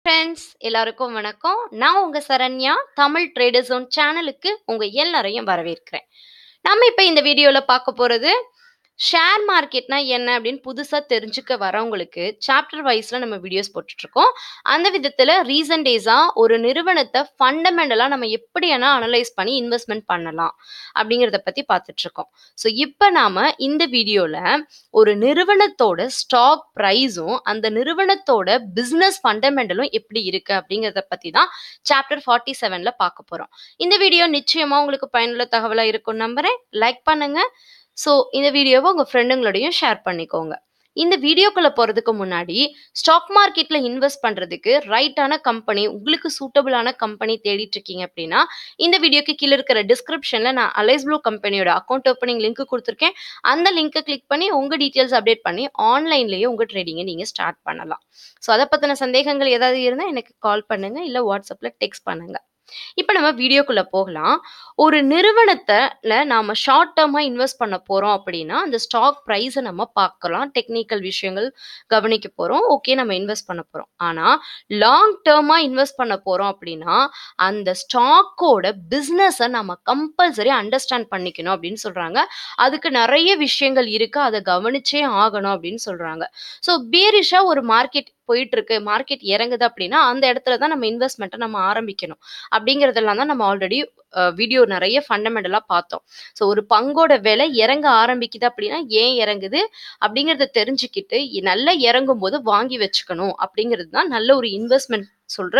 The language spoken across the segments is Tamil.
ஃப்ரெண்ட்ஸ் எல்லாருக்கும் வணக்கம். நான் உங்க சரண்யா. தமிழ் ட்ரேடர் ஜோன் சேனலுக்கு உங்க எல்லாரையும் வரவேற்கிறேன். நம்ம இப்ப இந்த வீடியோல பார்க்க போறது ஷேர் மார்க்கெட்னா என்ன அப்படின்னு புதுசா தெரிஞ்சுக்க வரவங்களுக்கு சாப்டர் வைஸ்ல நம்ம வீடியோஸ் போட்டுட்டு இருக்கோம். அந்த விதத்துல ரீசன்ட் டேஸா ஒரு நிறுவனத்தை ஃபண்டமெண்டலா நம்ம எப்படியானா அனலைஸ் பண்ணி இன்வெஸ்ட்மெண்ட் பண்ணலாம் அப்படிங்கிறத பத்தி பார்த்துட்டு இருக்கோம். ஸோ இப்போ நாம இந்த வீடியோல ஒரு நிறுவனத்தோட ஸ்டாக் ப்ரைஸும் அந்த நிறுவனத்தோட பிசினஸ் ஃபண்டமெண்டலும் எப்படி இருக்கு அப்படிங்கிறத பத்தி தான் சாப்டர் 47ல பார்க்க போறோம். இந்த வீடியோ நிச்சயமா உங்களுக்கு பயனுள்ள தகவலா இருக்கும் நம்புறேன். லைக் பண்ணுங்க. ஸோ இந்த வீடியோவை உங்க ஃப்ரெண்டுங்களோடையும் ஷேர் பண்ணிக்கோங்க. இந்த வீடியோக்குள்ள போறதுக்கு முன்னாடி ஸ்டாக் மார்க்கெட்ல இன்வெஸ்ட் பண்றதுக்கு ரைட்டான கம்பெனி, உங்களுக்கு சூட்டபிளான கம்பெனி தேடிட்டு இருக்கீங்க அப்படின்னா இந்த வீடியோக்கு கீழே இருக்கிற டிஸ்கிரிப்ஷன்ல நான் அலைஸ் ப்ளூ கம்பெனியோட அக்கௌண்ட் ஓப்பனிங் லிங்க் கொடுத்துருக்கேன். அந்த லிங்கை கிளிக் பண்ணி உங்க டீட்டெயில்ஸ் அப்டேட் பண்ணி ஆன்லைன்லயே உங்க ட்ரேடிங்கை நீங்க ஸ்டார்ட் பண்ணலாம். ஸோ அதை பத்தின சந்தேகங்கள் ஏதாவது இருந்தால் எனக்கு கால் பண்ணுங்க, இல்லை வாட்ஸ்அப்ல டெக்ஸ்ட் பண்ணுங்க. இப்போ நம்ம வீடியோக்குள்ள போகலாம். ஒரு நிறுவனத்துல நாம ஷார்ட் டேர்மா இன்வெஸ்ட் பண்ண போறோம் அப்படின்னா அந்த ஸ்டாக் ப்ரைஸை நம்ம பார்க்கலாம். டெக்னிக்கல் விஷயங்கள் கவனிக்க போறோம். ஓகே, நம்ம இன்வெஸ்ட் பண்ண போறோம். ஆனா லாங் டேர்மா இன்வெஸ்ட் பண்ண போறோம் அப்படின்னா அந்த ஸ்டாக்கோட பிசினஸை நம்ம கம்பல்சரி அண்டர்ஸ்டாண்ட் பண்ணிக்கணும் அப்படின்னு சொல்றாங்க. அதுக்கு நிறைய விஷயங்கள் இருக்கு, அதை கவனிச்சே ஆகணும் அப்படின்னு சொல்றாங்க. ஸோ பேரிஷா ஒரு மார்க்கெட் போயிட்டு இருக்கு, மார்க்கெட் இறங்குது அப்படின்னா அந்த இடத்துல தான் நம்ம இன்வெஸ்ட்மெண்ட்டை நம்ம ஆரம்பிக்கணும். அப்படிங்கிறதெல்லாம் தான் நம்ம ஆல்ரெடி வீடியோ நிறைய ஃபண்டமெண்டலாக பார்த்தோம். ஸோ ஒரு பங்கோட விலை இறங்க ஆரம்பிக்குது அப்படின்னா ஏன் இறங்குது அப்படிங்கிறத தெரிஞ்சுக்கிட்டு நல்லா இறங்கும் போது வாங்கி வச்சுக்கணும் அப்படிங்கிறது தான் நல்ல ஒரு இன்வெஸ்ட்மெண்ட் சொல்ற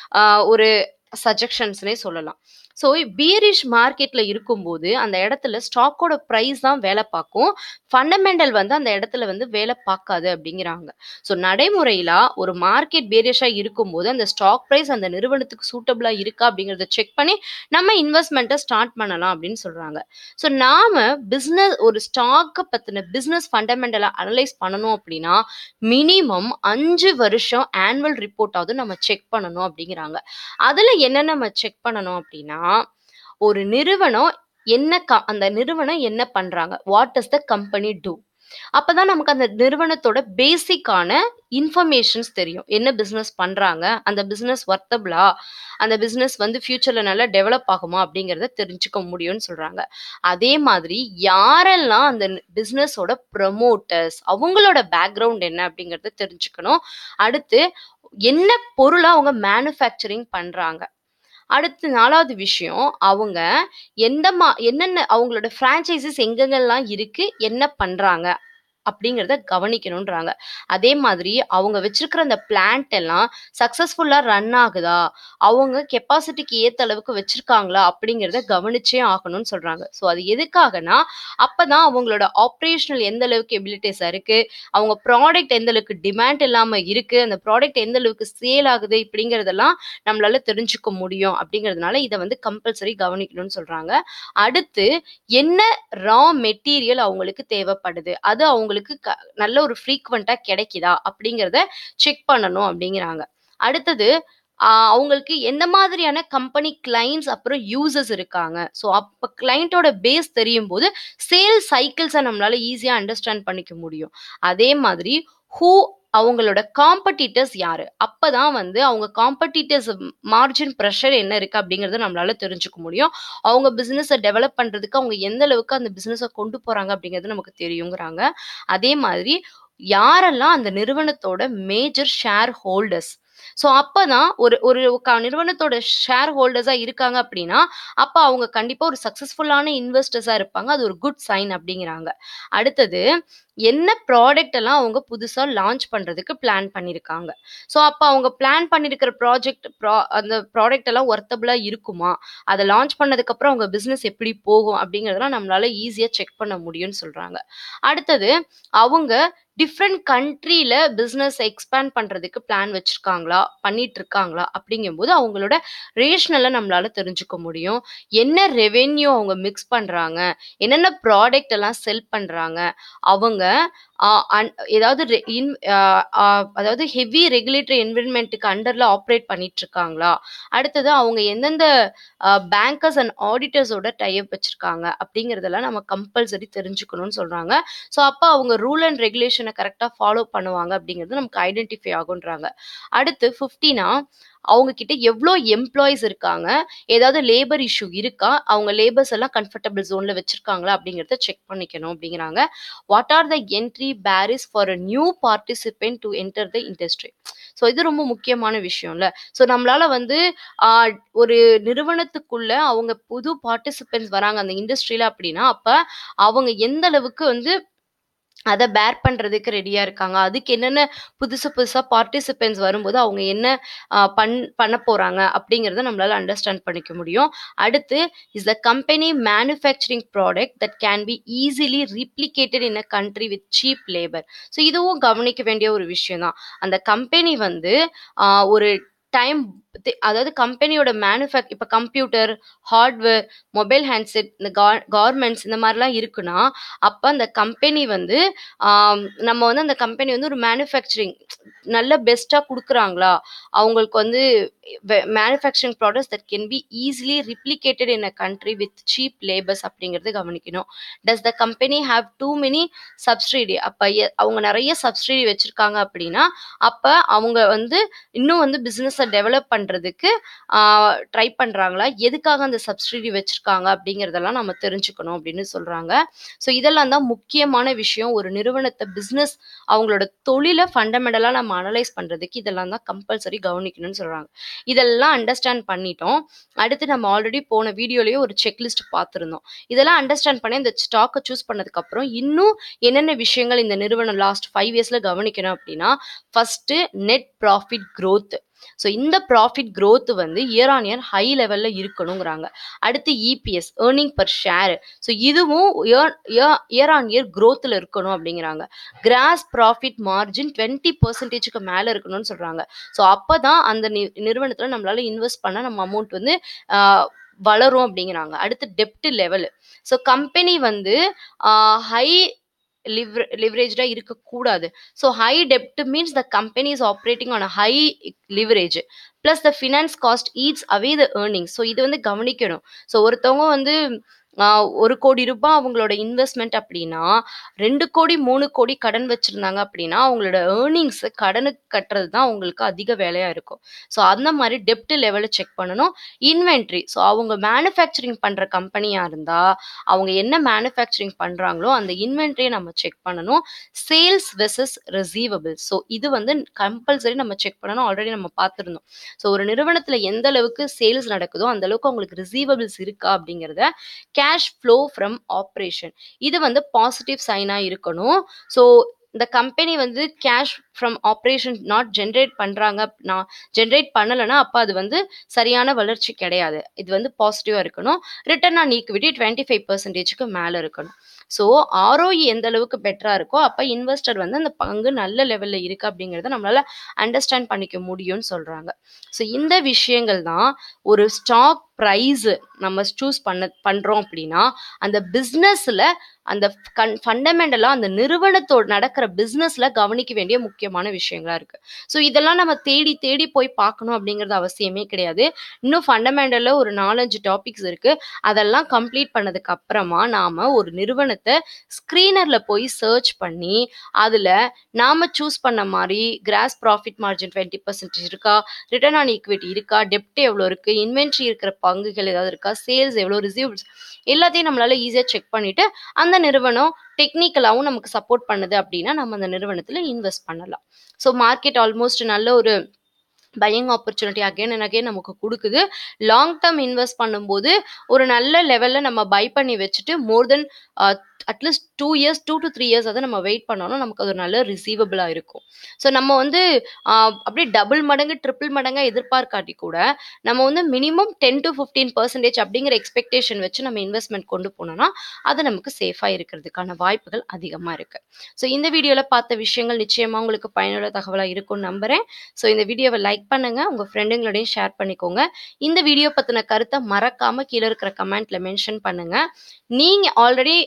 ஒரு சஜஷன்ஸ்னே சொல்லலாம். ஸோ பீரிஷ் மார்க்கெட்ல இருக்கும்போது அந்த இடத்துல ஸ்டாக்கோட ப்ரைஸ் தான் வேலை பார்க்கும், ஃபண்டமெண்டல் வந்து அந்த இடத்துல வந்து வேலை பார்க்காது அப்படிங்கிறாங்க. ஸோ நடைமுறையில ஒரு மார்க்கெட் பேரிஷா இருக்கும்போது அந்த ஸ்டாக் ப்ரைஸ் அந்த நிறுவனத்துக்கு சூட்டபிளா இருக்கா அப்படிங்கிறத செக் பண்ணி நம்ம இன்வெஸ்ட்மெண்ட்டை ஸ்டார்ட் பண்ணலாம் அப்படின்னு சொல்றாங்க. ஸோ நாம பிஸ்னஸ் ஒரு ஸ்டாக்கை பத்தின பிஸ்னஸ் ஃபண்டமெண்டலா அனலைஸ் பண்ணணும் அப்படின்னா மினிமம் 5 வருஷம் ஆனுவல் ரிப்போர்ட்டாவது நம்ம செக் பண்ணணும் அப்படிங்கிறாங்க. அதுல என்ன நம்ம செக் பண்ணணும் அப்படின்னா ஒரு நிறுவனம் அந்த நிறுவனம் என்ன பண்றாங்க, what does the company do, அப்பதான் நமக்கு அந்த நிறுவனத்தோட பேசிக்கான இன்ஃபர்மேஷன்ஸ் தெரியும். என்ன பிசினஸ் பண்றாங்க, அந்த பிசினஸ் வர்த்தபிளா, அந்த பிசினஸ் வந்து ஃபியூச்சர்ல நல்லா டெவலப் ஆகுமா அப்படிங்கிறத தெரிஞ்சுக்க முடியும்னு சொல்றாங்க. அதே மாதிரி யாரெல்லாம் அந்த பிசினஸோட ப்ரமோட்டர்ஸ், அவங்களோட பேக்ரவுண்ட் என்ன அப்படிங்கறத தெரிஞ்சுக்கணும். அடுத்து என்ன பொருளை அவங்க மேனுஃபேக்சரிங் பண்றாங்க. அடுத்து 4வது விஷயம், அவங்க என்னென்ன அவங்களோட ஃப்ரான்ச்சைசிஸ் எங்கெங்கெல்லாம் இருக்கு, என்ன பண்றாங்க அப்படிங்கிறத கவனிக்கணும்ன்றாங்க. அதே மாதிரி அவங்க வச்சிருக்கிற அந்த பிளான்ட் எல்லாம் சக்சஸ்ஃபுல்லா ரன் ஆகுதா, அவங்க கெப்பாசிட்டிக்கு ஏத்த அளவுக்கு வச்சிருக்காங்களா அப்படிங்கிறத கவனிச்சே ஆகணும்னு சொல்றாங்க. ஸோ அது எதுக்காகனா அப்பதான் அவங்களோட ஆப்ரேஷனல் எந்த அளவுக்கு எபிலிட்டிஸா இருக்கு, அவங்க ப்ராடக்ட் எந்த அளவுக்கு டிமாண்ட் இல்லாம இருக்கு, அந்த ப்ராடக்ட் எந்த அளவுக்கு சேல் ஆகுது இப்படிங்கிறதெல்லாம் நம்மளால தெரிஞ்சுக்க முடியும். அப்படிங்கிறதுனால இதை வந்து கம்பல்சரி கவனிக்கணும்னு சொல்றாங்க. அடுத்து என்ன ரா மெட்டீரியல் அவங்களுக்கு தேவைப்படுது, அது அவங்களுக்கு நல்ல ஒரு ஃப்ரீக்வெண்டா கிடைக்குதா அப்படிங்கிறத செக் பண்ணணும் அப்படிங்கிறாங்க. அடுத்தது அவங்களுக்கு எந்த மாதிரியான கம்பெனி கிளைண்ட்ஸ் அப்புறம் யூசர்ஸ் இருக்காங்க. ஸோ அப்போ கிளைண்ட்டோட பேஸ் தெரியும் போது சேல் சைக்கிள்ஸை நம்மளால ஈஸியா அண்டர்ஸ்டாண்ட் பண்ணிக்க முடியும். அதே மாதிரி ஹூ அவங்களோட காம்படிட்டர்ஸ் யாரு, அப்பதான் வந்து அவங்க காம்படிட்டர்ஸ் மார்ஜின் ப்ரெஷர் என்ன இருக்கு அப்படிங்கறத நம்மளால தெரிஞ்சுக்க முடியும். அவங்க பிசினஸை டெவலப் பண்றதுக்கு அவங்க எந்த அளவுக்கு அந்த பிசினஸை கொண்டு போறாங்க அப்படிங்கிறது நமக்கு தெரியுங்கிறாங்க. அதே மாதிரி யாரெல்லாம் அந்த நிறுவனத்தோட மேஜர் ஷேர் ஹோல்டர்ஸ், ஸோ அப்பதான் ஒரு ஒரு நிறுவனத்தோட ஷேர் ஹோல்டர்ஸா இருக்காங்க அப்படின்னா அப்ப அவங்க கண்டிப்பா ஒரு சக்சஸ்ஃபுல்லான இன்வெஸ்டர்ஸா இருப்பாங்க, அது ஒரு குட் சைன் அப்படிங்கிறாங்க. அடுத்தது என்ன ப்ராடக்ட் எல்லாம் அவங்க புதுசா லான்ச் பண்றதுக்கு பிளான் பண்ணிருக்காங்க. ஸோ அப்ப அவங்க பிளான் பண்ணிருக்கிற அந்த ப்ராடக்ட் எல்லாம் ஒர்த்தபிளா இருக்குமா, அதை லான்ச் பண்ணதுக்கு அப்புறம் அவங்க பிசினஸ் எப்படி போகும் அப்படிங்கறதெல்லாம் நம்மளால ஈஸியா செக் பண்ண முடியும்னு சொல்றாங்க. அடுத்தது அவங்க டிஃப்ரெண்ட் கண்ட்ரியில பிசினஸ் எக்ஸ்பேண்ட் பண்றதுக்கு பிளான் வச்சிருக்காங்களா, பண்ணிட்டு இருக்காங்களா அப்படிங்கும்போது அவங்களோட ரேஷனலை நம்மளால தெரிஞ்சுக்க முடியும். என்ன ரெவென்யூ அவங்க மிக்ஸ் பண்றாங்க, என்னென்ன ப்ராடக்ட் எல்லாம் செல் பண்றாங்க, அவங்க அ அன் ஏதாவது ரெ இன் அ அ அதாவது ஹெவி ரெகுலேட்டரி என்வைரன்மென்ட்க்கு அண்டர்ல ஆப்பரேட் பண்ணிட்டுருக்காங்களா? அடுத்தது அவங்க எந்தெந்த பேங்கர்ஸ் அண்ட் ஆடிட்டர்ஸோட டை அப் வச்சிருக்காங்க அப்படிங்கிறதெல்லாம் நம்ம கம்பல்சரி தெரிஞ்சுக்கணும்னு சொல்றாங்க. ஸோ அப்ப அவங்க ரூல் அண்ட் ரெகுலேஷன கரெக்ட்டா ஃபாலோ பண்ணுவாங்க அப்படிங்கிறது நமக்கு ஐடென்டிஃபை ஆகுன்றாங்க. அடுத்து 15ஆ அவங்க கிட்ட எவ்ளோ எம்ப்ளாயீஸ் இருக்காங்க? ஏதாவது லேபர் இஷ்யூ இருக்கா? அவங்க லேபர்ஸ் எல்லாம் கம்ஃபர்டபிள் ஜோன்ல வச்சிருக்காங்களா? அப்படிங்கிறத செக் பண்ணிக்கணும் அப்படிங்கிறாங்க. What are the entry barriers for a new participant to enter the industry? So இது ரொம்ப முக்கியமான விஷயம்ல. ஸோ நம்மளால வந்து ஆ ஒரு நிறுவனத்துக்குள்ள அவங்க புது பார்ட்டிசிபென்ட்ஸ் வராங்க அந்த இண்டஸ்ட்ரியில அப்படின்னா, அப்ப அவங்க எந்த அளவுக்கு வந்து அத பேர் பண்றதுக்கு ரெடியா இருக்காங்க. அதுக்கு என்னென்ன புதுசு புதுசா பார்ட்டிசிபென்ட்ஸ் வரும்போது அவங்க என்ன பண்ண போறாங்க அப்படிங்கிறத நம்மளால அண்டர்ஸ்டாண்ட் பண்ணிக்க முடியும். அடுத்து is the company manufacturing product that can be easily replicated in a country with cheap labour. So இதுவும் கவனிக்க வேண்டிய ஒரு விஷயம் தான். அந்த கம்பெனி வந்து ஒரு டைம் அதாவது கம்பெனியோட இப்ப கம்ப்யூட்டர், ஹார்ட்வேர், மொபைல் ஹேண்ட்செட், இந்த கார்மெண்ட்ஸ் இந்த மாரிலாம் இருக்குன்னா, அப்ப அந்த கம்பெனி வந்து நம்ம வந்து அந்த கம்பெனி வந்து ஒரு மேனுஃபேக்சரிங் நல்ல பெஸ்ட்டா குடுக்குறாங்களா? அவங்களுக்கு வந்து manufacturing products that can be easily replicated in a country with cheap labours அப்படிங்கிறது கவனிக்கணும். Does the company have too many subsidy? அப்ப அவங்க நெறைய சப்சிடி வச்சிருக்காங்க அப்படின்னா, அப்ப அவங்க வந்து இன்னும் வந்து பிசினஸ டெவலப் பண்றதுக்கு ட்ரை பண்றாங்களா? எதுக்காக அந்த சப்சிடி வச்சிருக்காங்க? அப்படிங்கிறதெல்லாம் நம்ம தெரிஞ்சுக்கணும் அப்படின்னு சொல்றாங்க. ஸோ இதெல்லாம் தான் முக்கியமான விஷயம். ஒரு நிறுவனத்த பிசினஸ் அவங்களோட தொழில ஃபண்டமெண்டலா நம்ம அனலைஸ் பண்றதுக்கு இதெல்லாம் தான் கம்பல்சரி கவனிக்கணும்னு சொல்றாங்க. இதெல்லாம் அண்டர்ஸ்டாண்ட் பண்ணிட்டோம். அடுத்து நம்ம ஆல்ரெடி போன வீடியோலயே ஒரு செக்லிஸ்ட் பார்த்திருந்தோம். இதெல்லாம் அண்டர்ஸ்டாண்ட் பண்ணி இந்த ஸ்டாக்க சூஸ் பண்ணதுக்கு அப்புறம் இன்னும் என்னென்ன விஷயங்கள் இந்த நிறுவனம் லாஸ்ட் 5 இயர்ஸ்ல கவனிக்கணும் அப்படின்னா, first net profit growth. So இந்த ப்ராஃபிட் குரோத் வந்து இயர் ஆன் இயர் ஹை லெவல்ல இருக்கணுங்கிறாங்க. அடுத்து EPS earning per share. So இதுவும் இயர் ஆன் இயர் குரோத்ல இருக்கணும் அப்படிங்கிறாங்க. கிராஸ் ப்ராஃபிட் மார்ஜின் 20%க்கு மேல இருக்கணும்னு சொல்றாங்க. ஸோ அப்பதான் அந்த நிறுவனத்துல நம்மளால இன்வெஸ்ட் பண்ண நம்ம அமௌண்ட் வந்து வளரும் அப்படிங்கிறாங்க. அடுத்து டெப்ட் லெவல். ஸோ கம்பெனி வந்து ஹை லிவரேஜ்டா இருக்கக்கூடாது. ஸோ ஹை டெப்ட் means the company is operating on a high leverage. Plus the finance cost eats away the earnings. So இது வந்து கவனிக்கணும். ஸோ ஒருத்தவங்க வந்து ரூ. 1,00,00,000 அவங்களோட இன்வெஸ்ட்மெண்ட் அப்படின்னா, 2,00,00,000, 3,00,00,000 கடன் வச்சிருந்தாங்க அப்படின்னா, அவங்களோட ஏர்னிங்ஸ் கடனுக்கு கட்டுறது தான் அவங்களுக்கு அதிக வேலையா இருக்கும். ஸோ அந்த மாரி டெப்ட் லெவல செக் பண்ணணும். இன்வென்டரி. ஸோ அவங்க மேனுஃபேக்சரிங் பண்ற கம்பெனியா இருந்தா, அவங்க என்ன மேனுஃபேக்சரிங் பண்றாங்களோ அந்த இன்வென்டரிய நம்ம செக் பண்ணணும். Sales versus receivables. ஸோ இது வந்து கம்பல்சரி நம்ம செக் பண்ணணும். ஆல்ரெடி நம்ம பார்த்திருந்தோம். ஸோ ஒரு நிறுவனத்துல எந்த அளவுக்கு சேல்ஸ் நடக்குதோ, அந்த அளவுக்கு அவங்களுக்கு ரிசீவபிள்ஸ் இருக்கா அப்படிங்கிறத கேஷ் ஃப்ளோ ஃப்ரம் ஆப்ரேஷன். இது வந்து பாசிட்டிவ் சைனா இருக்கணும். ஸோ இந்த கம்பெனி வந்து கேஷ் ஃப்ரம் ஆப்ரேஷன் ஜென்ரேட் பண்ணலைன்னா அப்போ அது வந்து சரியான வளர்ச்சி கிடையாது. இது வந்து பாசிட்டிவா இருக்கணும். ரிட்டர்ன் ஆன் ஈக்விட்டி 25%க்கு மேல இருக்கணும். ஸோ ஆர்ஓஇ எந்த அளவுக்கு பெட்டரா இருக்கோ அப்போ இன்வெஸ்டர் வந்து அந்த பங்கு நல்ல லெவல்ல இருக்கு அப்படிங்கிறத நம்மளால அண்டர்ஸ்டாண்ட் பண்ணிக்க முடியும்னு சொல்றாங்க. ஸோ இந்த விஷயங்கள் தான் ஒரு ஸ்டாக் ப்ரைஸ் நம்ம சூஸ் பண்றோம் அப்படின்னா அந்த பிஸ்னஸ்ல அந்த ஃபண்டமெண்டலா அந்த நிறுவனத்தோட நடக்கிற பிஸ்னஸ்ல கவனிக்க வேண்டிய முக்கியமான விஷயங்களா இருக்கு. ஸோ இதெல்லாம் நம்ம தேடி தேடி போய் பார்க்கணும் அப்படிங்கிறது அவசியமே கிடையாது. இன்னும் ஃபண்டமெண்டலா ஒரு 4-5 டாபிக்ஸ் இருக்கு. அதெல்லாம் கம்ப்ளீட் பண்ணதுக்கு அப்புறமா நாம ஒரு நிறுவனத்தை ஸ்கிரீனர்ல போய் சர்ச் பண்ணி அதுல நாம சூஸ் பண்ண மாதிரி கிராஸ் ப்ராஃபிட் மார்ஜின் 20% இருக்கா, ரிட்டர்ன் ஆன் ஈக்விட்டி இருக்கா, டெப்ட் எவ்வளோ இருக்கு, இன்வென்ட்ரி இருக்கிற பங்குகள் ஏதாவது இருக்கா, சேல்ஸ் எவ்வளோ, ரிசீவ்ஸ் எல்லாத்தையும் நம்மளால ஈஸியா செக் பண்ணிட்டு அந்த நிறுவனம் டெக்னிக்கலாவும் நமக்கு சப்போர்ட் பண்ணுது அப்படின்னா நம்ம அந்த நிறுவனத்துல இன்வெஸ்ட் பண்ணலாம். ஸோ மார்க்கெட் ஆல்மோஸ்ட் நல்ல ஒரு buying opportunity again and again நமக்கு கொடுக்குது. லாங் டேர்ம் இன்வெஸ்ட் பண்ணும்போது ஒரு நல்ல லெவல்ல நம்ம பை பண்ணி வச்சுட்டு மோர் தென் அட்லீஸ்ட் 2 இயர்ஸ் 2 to 3 இயர்ஸ் அதை நம்ம வெயிட் பண்ணோம்னா நமக்கு அது ஒரு நல்ல ரிசீவபிளா இருக்கும். ஸோ நம்ம வந்து அப்படியே டபுள் மடங்கு ட்ரிபிள் மடங்கா எதிர்பார்க்காட்டி கூட நம்ம வந்து மினிமம் 10 to 15% அப்படிங்கிற எக்ஸ்பெக்டேஷன் வச்சு நம்ம இன்வெஸ்ட்மெண்ட் கொண்டு போனோம்னா அது நமக்கு சேஃபா இருக்கிறதுக்கான வாய்ப்புகள் அதிகமா இருக்கு. ஸோ இந்த வீடியோல பார்த்த விஷயங்கள் நிச்சயமா உங்களுக்கு பயனுள்ள தகவலா இருக்கும்னு நம்புறேன். ஸோ இந்த வீடியோவை லைக் பண்ணுங்க, உங்க ஃப்ரெண்டுங்களோடையும் ஷேர் பண்ணிக்கோங்க. இந்த வீடியோ பத்தின கருத்தை மறக்காம கீழே இருக்கிற கமெண்ட்ல மென்ஷன் பண்ணுங்க. நீங்க ஆல்ரெடி நிறைய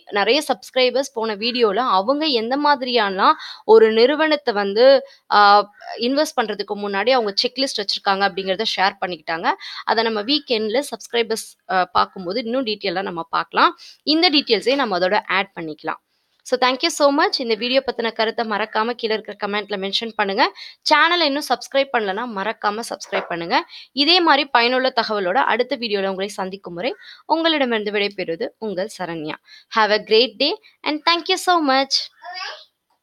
சப்ஸ்கிரைபர்ஸ் போன வீடியோல அவங்க எந்த மாதிரியானா ஒரு நிறுவனத்த வந்து ஆ இன்வெஸ்ட் பண்றதுக்கு முன்னாடி அவங்க செக்லிஸ்ட் வச்சிருக்காங்க அப்படிங்கிறத ஷேர் பண்ணிக்கிட்டாங்க. அத நம்ம வீக்கெண்ட்ல சப்ஸ்கிரைபர்ஸ் பார்க்கும்போது இன்னும் டீட்டெயிலா நம்ம பார்க்கலாம். இந்த டீட்டெயில்ஸையும் நம்ம அதோட ஆட் பண்ணிக்கலாம். So thank you so much. இந்த வீடியோ பத்தின கருத்தை மறக்காம கீழே இருக்கிற கமெண்ட்ல மென்ஷன் பண்ணுங்க. சேனலை இன்னும் சப்ஸ்கிரைப் பண்ணலன்னா மறக்காம சப்ஸ்கிரைப் பண்ணுங்க. இதே மாதிரி பயனுள்ள தகவலோட அடுத்த வீடியோல உங்களை சந்திக்கும் முறை உங்களிடமிருந்து விடைபெறுவது உங்கள் Saranya. Have a great day and thank you so much.